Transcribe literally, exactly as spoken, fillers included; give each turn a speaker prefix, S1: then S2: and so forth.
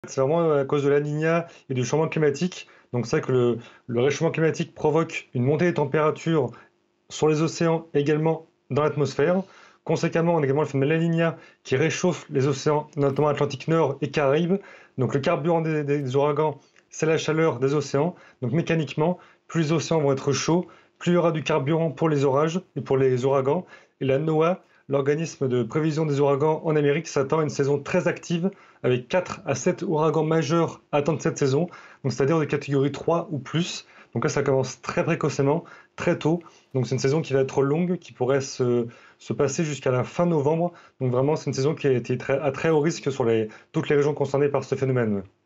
S1: c'est vraiment à cause de La Niña et du changement climatique. Donc c'est vrai que le, le réchauffement climatique provoque une montée des températures sur les océans, également dans l'atmosphère. Conséquemment, on a également le phénomène La Niña qui réchauffe les océans, notamment Atlantique Nord et Caraïbes. Donc le carburant des, des ouragans, c'est la chaleur des océans. Donc mécaniquement, plus les océans vont être chauds, plus il y aura du carburant pour les orages et pour les ouragans. Et la NOAA, l'organisme de prévision des ouragans en Amérique, s'attend à une saison très active avec quatre à sept ouragans majeurs à attendre cette saison, donc c'est-à-dire de catégorie trois ou plus. Donc là, ça commence très précocement, très tôt. Donc c'est une saison qui va être longue, qui pourrait se, se passer jusqu'à la fin novembre. Donc vraiment, c'est une saison qui a été très, à très haut risque sur les, toutes les régions concernées par ce phénomène.